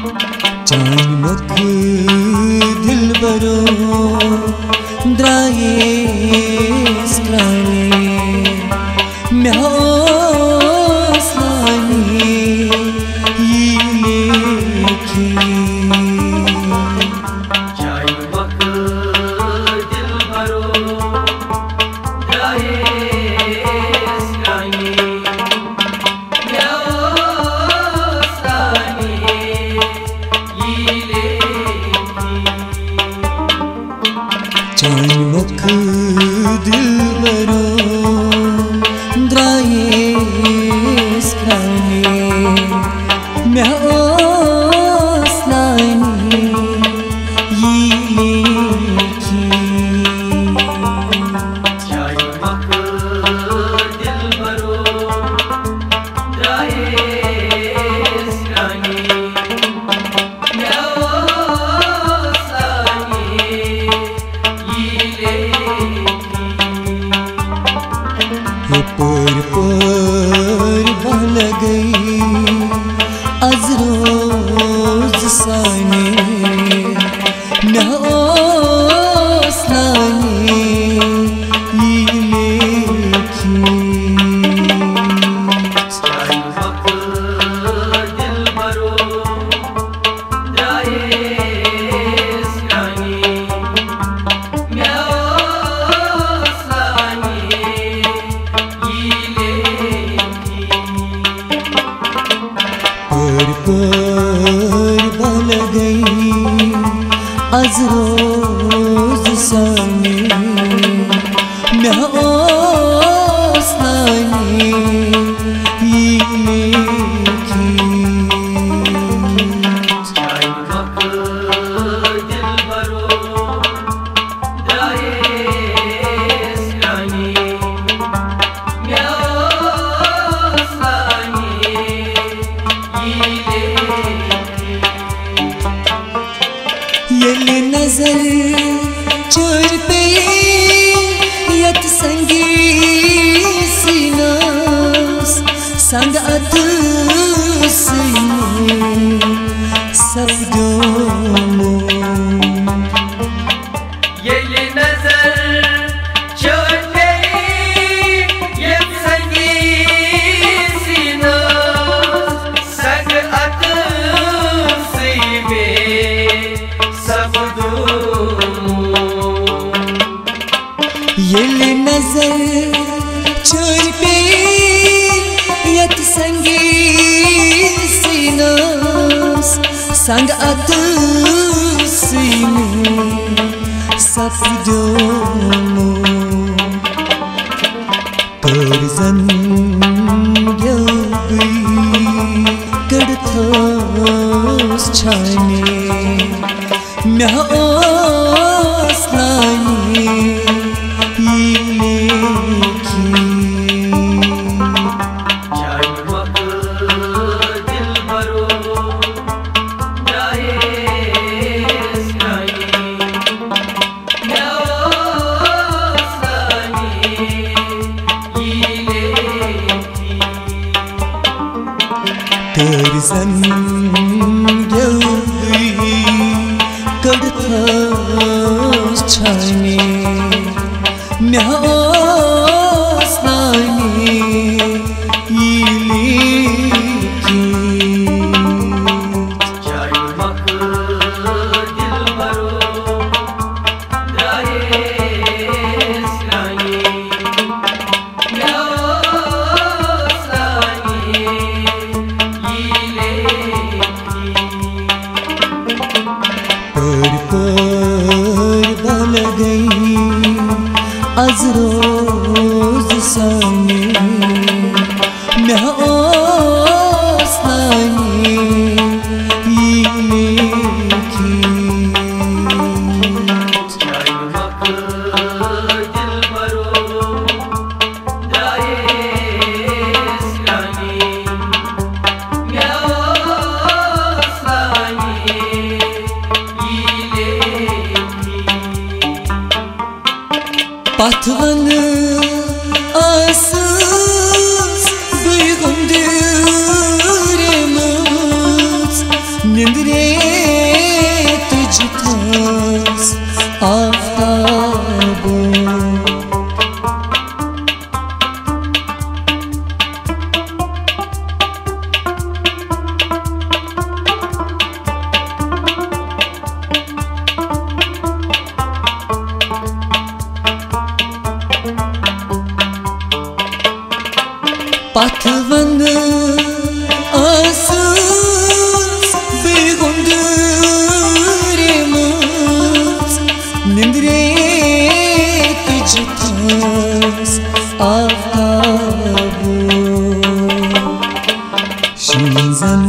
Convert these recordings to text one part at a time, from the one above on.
चान मख दिल बरो द्राये स्क्राने म्या स्लानी ये लेखी चान मख दिल बरो द्राये स्क्राने म्या स्लानी चान मख दिल बरो द्राये स्क्राने म्या स्लानी ये लेखी चान मख दिल बरो द्राये स्क्राने म्या स्लानी पर बल गई आज रोज साने म्या स्लानी ये लेखी चान मख दिल बरो द्राये स्क्राने म्या स्लानी पर बल गई आज रोज साने म्या स्लानी ये लेखी चान मख दिल बरो द्राये स्क्राने म्या स्लानी येली नजर चोर पे यत संगी सिनास संग अत सफदोमो ये नजर छोड़ गई ये संगी सीना संग अत से में सब येली नजर चोर पे यत संगी सिनास संग अत सफदोमो करजन गई कड़थोस छाने म्या स्लानी ये लेखी चान मख दिल बरो द्राये स्क्राने म्या स्लानी करजन गई कड़थोस छाने म्या स्लानी ये लेखी चान मख दिल बरो द्राये स्क्राने म्या स्लानी पर बल गई आज रोज साने म्या स्लानी ये लेखी चान मख दिल बरो द्राये स्क्राने म्या स्लानी पाथवन आसस दुई गुंदरे मच निंद्रे Patvan asız beğunduremaz Nindre tücütas aftabu Şinzan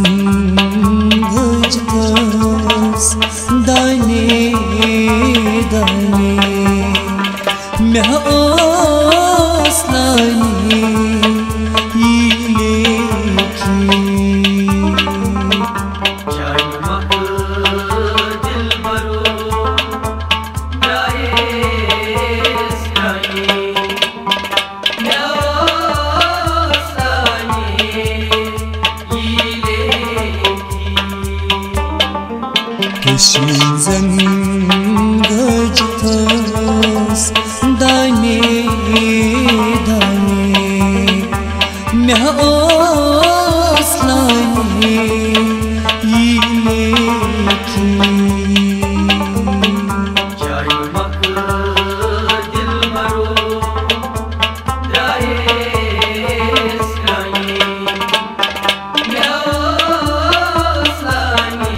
gıcıtas dane dane Meha aslani Şinzan gıcıtas dane dane Meha aslani yileki Caymak dilbaro daye eslani Ya aslani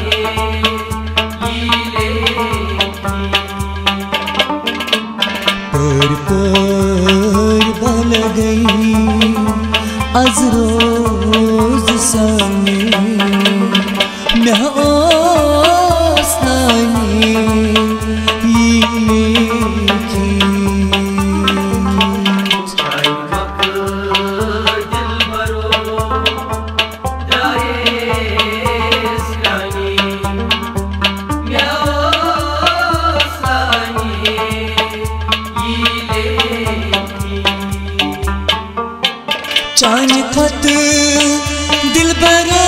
पर गई आज रोज सामने मैं आसमानी की Caymak dilbaro daye eslani Ya aslani चान खत दिलबरा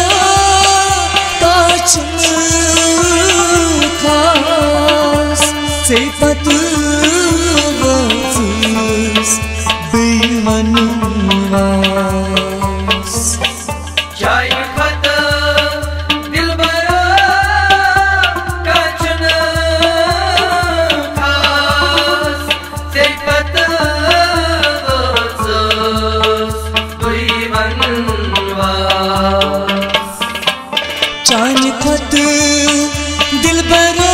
काचन खास से पत वज़ीस बेमनवास Cay खत dilbara kaçın khas seyfat vazız duymanvas चान खत दिलबरा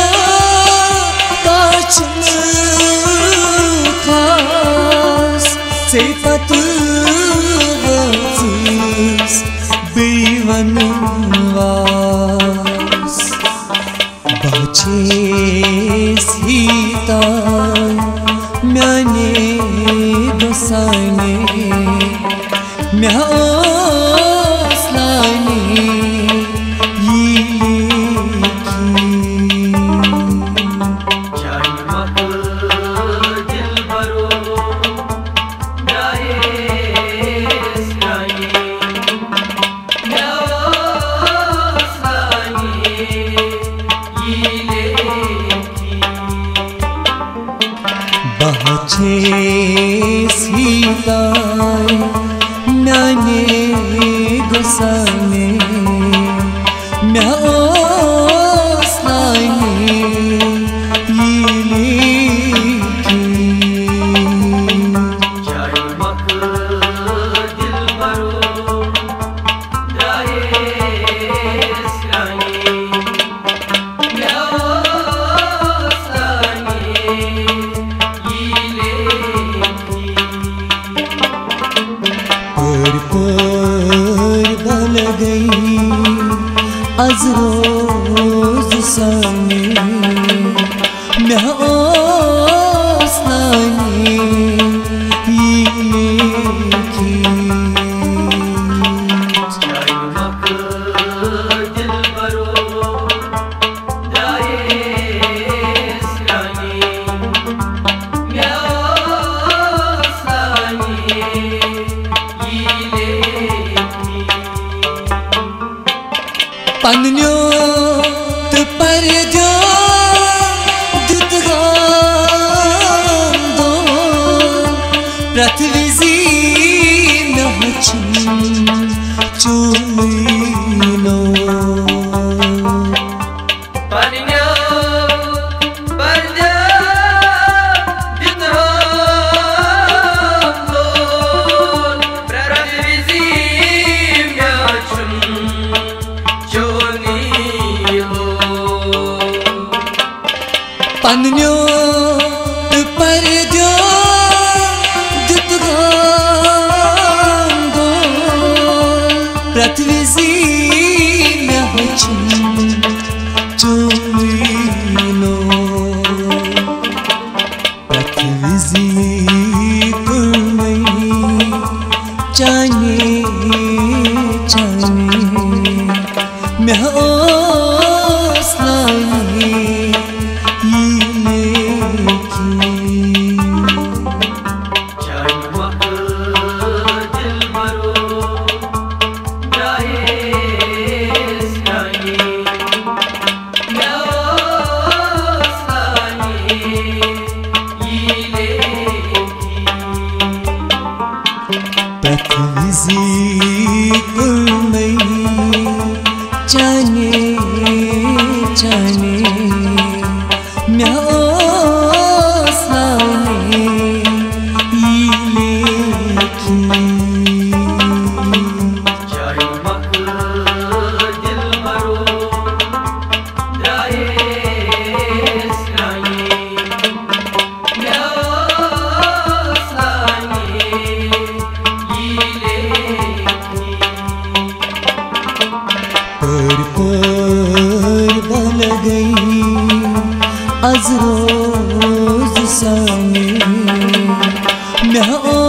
काचन खास से पत वज़ीस बेमनवास बाचे सीता मैंने बसाने मैं आसलानी Caymak dilbaro daye eslani Ya aslani yileki बाचे सीता मैंने गुस्साने मैं आसमानी Caymak dilbaro daye eslani Ya aslani yileki पर बल गई आज रोज सामने मैं आसमानी की Caymak dilbaro daye eslani Ya aslani yileki पन्न्यो त परद्या दितगाम दो पृथ्वी नहचन चुलो Paninya barja ditham dol prarvizi जाने जाने मैं ओसलाने जाने जाने मैं ओसलाने आज रोज साने मैं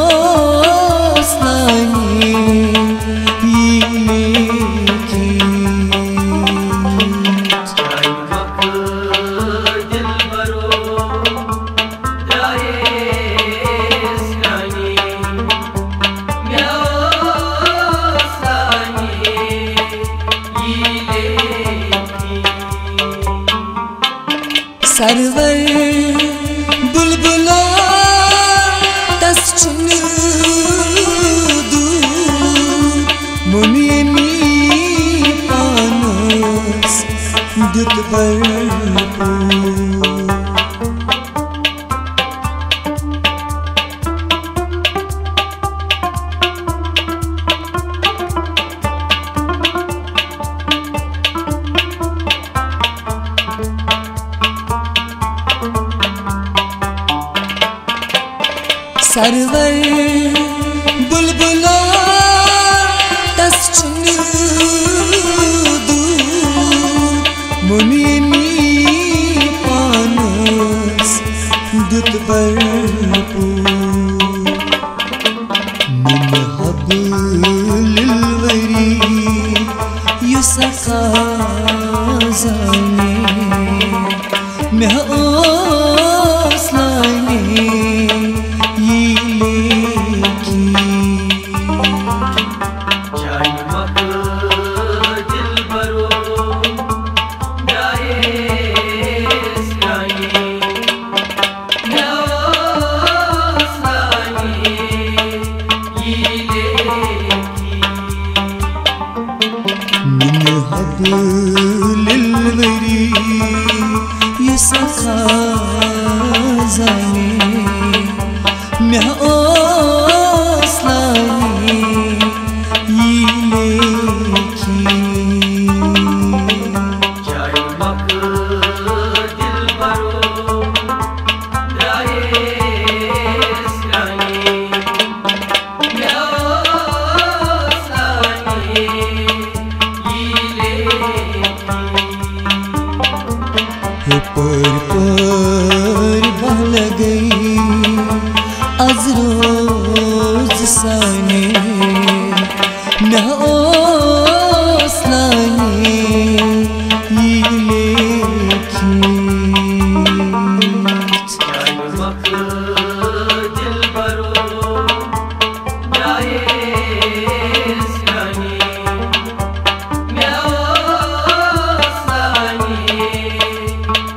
ओसलाने सरवर बुलबुला तस चुन दू मुनियमी पानस दुत पर सरवर बुलबुला तस चुन दू मुनियमी पानस दुत पर min hablilveri yusaka zane मैं ओसलाने लिलवरी यसखा जाने मैं ओसलाने पर बल गई आज रोज साने मैं ओसलाने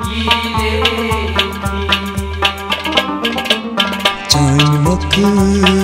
जान मक